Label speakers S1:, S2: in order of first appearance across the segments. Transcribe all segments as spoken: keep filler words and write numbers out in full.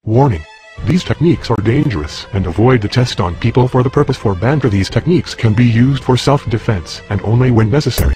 S1: Warning. These techniques are dangerous and avoid the test on people for the purpose for banter. These techniques can be used for self-defense and only when necessary.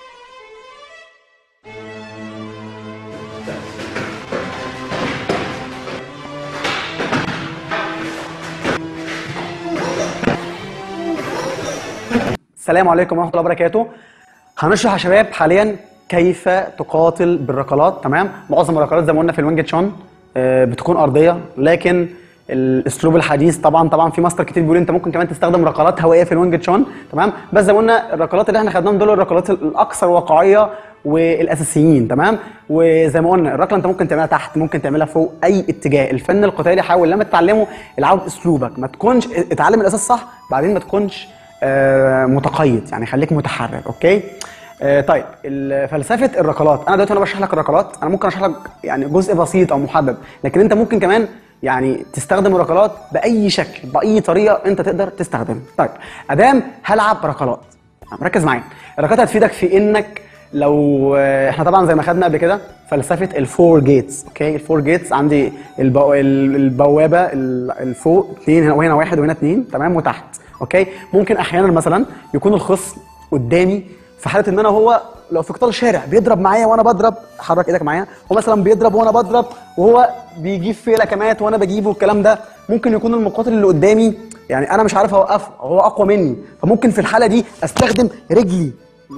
S2: السلام عليكم ورحمة الله وبركاته. هنشرح يا شباب حاليا كيف تقاتل بالركلات. تمام، معظم الركلات زي ما قلنا في الوينج تشون بتكون ارضيه، لكن الاسلوب الحديث طبعا طبعا في ماستر كتير بيقول انت ممكن كمان تستخدم ركلات هوائيه في الوينج تشون. تمام، بس زي ما قلنا الركلات اللي احنا خدناهم دول الركلات الاكثر واقعيه والاساسيين. تمام، وزي ما قلنا الركله انت ممكن تعملها تحت، ممكن تعملها فوق، اي اتجاه. الفن القتالي حاول لما تتعلمه العب اسلوبك، ما تكونش اتعلم الاساس صح بعدين ما تكونش آه متقيد، يعني خليك متحرر. اوكي. آه طيب فلسفه الركلات، انا دلوقتي انا بشرح لك الركلات، انا ممكن اشرح لك يعني جزء بسيط او محدد، لكن انت ممكن كمان يعني تستخدم الركلات باي شكل باي طريقه انت تقدر تستخدمها. طيب ادام هلعب ركلات، ركز معايا. الركلات هتفيدك في انك لو احنا طبعا زي ما خدنا قبل كده فلسفه الفور جيتس. اوكي، الفور جيتس عندي البو... البوابه الفوق اثنين هنا وهنا واحد وهنا اثنين. تمام، وتحت. اوكي، ممكن احيانا مثلا يكون الخصم قدامي في حاله ان انا هو لو في قتال شارع بيضرب معايا وانا بضرب، حرك ايدك معايا، هو مثلا بيضرب وانا بضرب وهو بيجيب فيه لكمات وانا بجيبه والكلام ده، ممكن يكون المقاتل اللي قدامي يعني انا مش عارف اوقفه او هو اقوى مني، فممكن في الحاله دي استخدم رجلي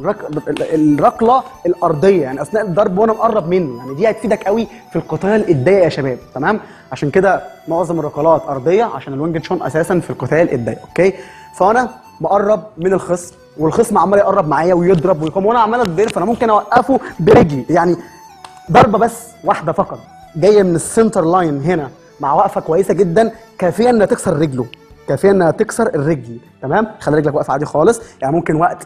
S2: الركله الارضيه يعني اثناء الضرب وانا مقرب منه، يعني دي هتفيدك قوي في القتال الضيق يا شباب. تمام، عشان كده معظم الركلات ارضيه عشان الوينج تشون اساسا في القتال الضيق. اوكي، فانا مقرب من الخصم والخصم عمال يقرب معايا ويضرب ويقوم وانا عمال اتضرب، فانا ممكن اوقفه برجلي، يعني ضربه بس واحده فقط جايه من السنتر لاين هنا مع وقفه كويسه جدا كافيه انها تكسر رجله، كافيه انها تكسر الرجل. تمام، خلي رجلك واقفه عادي خالص، يعني ممكن وقت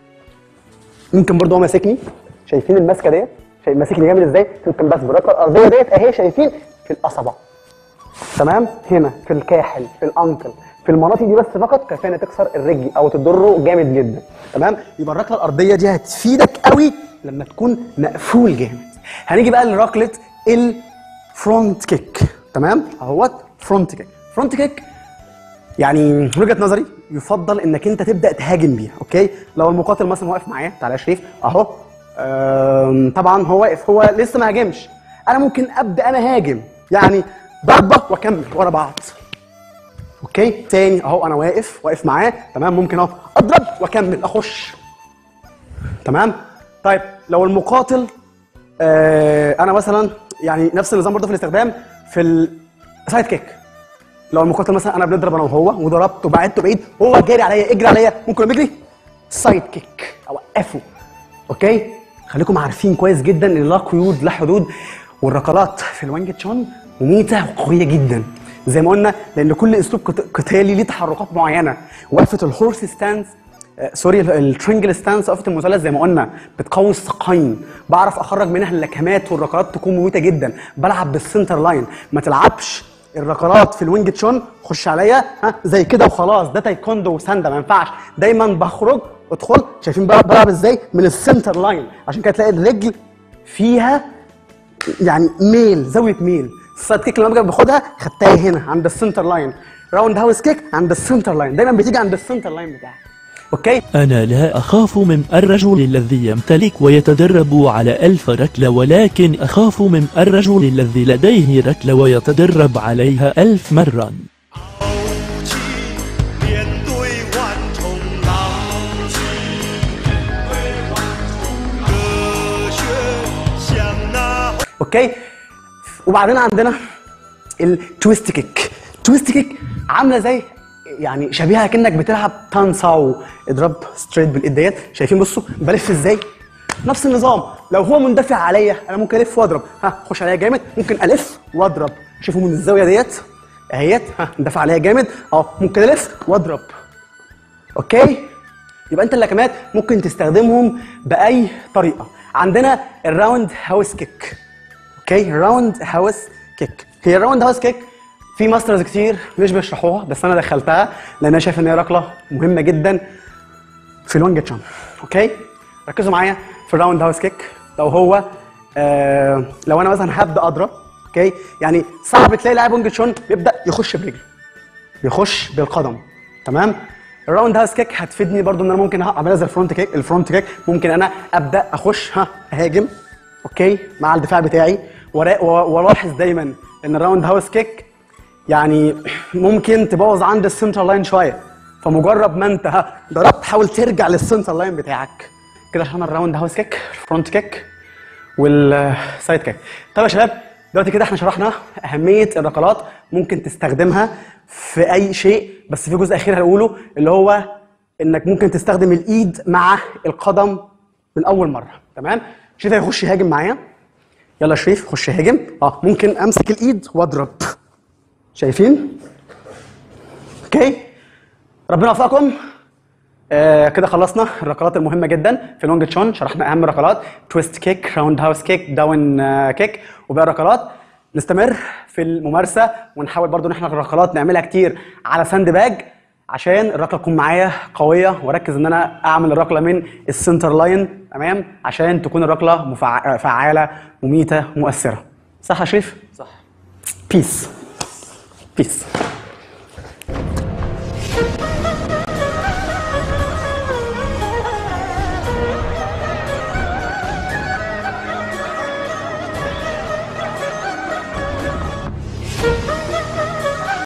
S2: ممكن برضه هو ماسكني، شايفين الماسكه ديت؟ شايف ماسكني جامد ازاي؟ ممكن بس بالركله الارضيه ديت اهي، شايفين في القصبه. تمام، هنا في الكاحل في الانكل في المناطق دي بس فقط كفايه انها تكسر الرجل او تضره جامد جدا. تمام، يبقى الركله الارضيه دي هتفيدك قوي لما تكون مقفول جامد. هنيجي بقى لركله الفرونت كيك. تمام، اهوت فرونت كيك. فرونت كيك يعني من وجهه نظري يفضل انك انت تبدا تهاجم بيها. اوكي، لو المقاتل مثلا واقف معايا، تعالى يا شريف اهو، طبعا هو واقف، هو لسه ما هاجمش، انا ممكن ابدا انا هاجم، يعني ضربه واكمل ورا بعض. اوكي، تاني اهو انا واقف واقف معاه. تمام، ممكن اهو اضرب واكمل اخش. تمام، طيب لو المقاتل آه انا مثلا يعني نفس النظام برضه في الاستخدام في السايد كيك، لو المقاتل مثلا انا بنضرب انا وهو وضربته وبعدته بعيد وهو جاري عليا اجري عليا، ممكن لما يجري سايد كيك اوقفه. اوكي، خليكم عارفين كويس جدا ان لا قيود لا حدود، والركلات في الوينج تشون مميته وقويه جدا زي ما قلنا، لان كل اسلوب قتالي ليه تحركات معينه. وقفه الهورس ستانس آه سوري الترينجل ستانس، وقفه المثلث زي ما قلنا بتقوي الساقين، بعرف اخرج منها اللكمات والركلات تكون مميته جدا. بلعب بالسنتر لاين، ما تلعبش الركلات في الوينج تشون خش عليا ها زي كده وخلاص، ده تايكوندو وساندا ما ينفعش، دايما بخرج ادخل. شايفين بلعب ازاي؟ من السنتر لاين، عشان كده تلاقي الرجل فيها يعني ميل، زاويه ميل. السايد كيك لما باجي باخدها خدتها هنا عند السنتر لاين، راوند هاوس كيك عند السنتر لاين، دايما بتيجي عند السنتر لاين بتاعها. اوكي،
S3: انا لا اخاف من الرجل الذي يمتلك ويتدرب على ألف ركله، ولكن اخاف من الرجل الذي لديه ركله ويتدرب عليها ألف مره.
S2: اوكي، وبعدين عندنا التويست كيك. تويست كيك عامله زي يعني شبيهه كأنك بتلعب تانساو، اضرب ستريت بالايد ديت. شايفين بصوا بلف ازاي؟ نفس النظام. لو هو مندفع عليا انا ممكن الف واضرب، ها خش عليا جامد، ممكن الف واضرب. شوفوا من الزاويه ديت اهيت، ها مندفع عليا جامد اهو، ممكن الف واضرب. اوكي، يبقى انت اللكمات ممكن تستخدمهم باي طريقه. عندنا الراوند هاوس كيك. اوكي، راوند هاوس كيك، هي الراوند هاوس كيك في ماسترز كتير مش بيشرحوها، بس انا دخلتها لان انا شايف ان هي ركله مهمه جدا في الوينج تشون. اوكي، ركزوا معايا في الراوند هاوس كيك. لو هو آه لو انا مثلا هبدا اضرب اوكي؟ يعني صعب تلاقي لاعب وينج تشون بيبدا يخش برجله، يخش بالقدم، تمام؟ الراوند هاوس كيك هتفيدني برضو ان انا ممكن اعملها زي الفرونت كيك. الفرونت كيك ممكن انا ابدا اخش ها اهاجم، اوكي، مع الدفاع بتاعي، والاحظ دايما ان الراوند هاوس كيك يعني ممكن تبوظ عند السنتر لاين شويه، فمجرد ما انت ها ضربت حاول ترجع للسنتر لاين بتاعك كده عشان الراوند هاوس كيك، الفرونت كيك والسايد كيك. طيب يا شباب دلوقتي كده احنا شرحنا اهميه الركلات، ممكن تستخدمها في اي شيء، بس في جزء اخير هنقوله اللي هو انك ممكن تستخدم الايد مع القدم من اول مره، تمام؟ شريف هيخش يهاجم معايا، يلا شريف خش هاجم. اه ممكن امسك الايد واضرب، شايفين؟ اوكي، ربنا يوفقكم. آه كده خلصنا الركلات المهمه جدا في الونج تشون، شرحنا اهم ركلات، تويست كيك، راوند هاوس كيك، داون آه كيك، وباقي الركلات. نستمر في الممارسه ونحاول برضو ان احنا الركلات نعملها كتير على ساند باج عشان الركله تكون معايا قويه، واركز ان انا اعمل الركله من السنتر لاين، تمام؟ عشان تكون الركله مفع... فعاله مميته مؤثره. صح يا شريف؟
S4: صح.
S2: بيس بيس.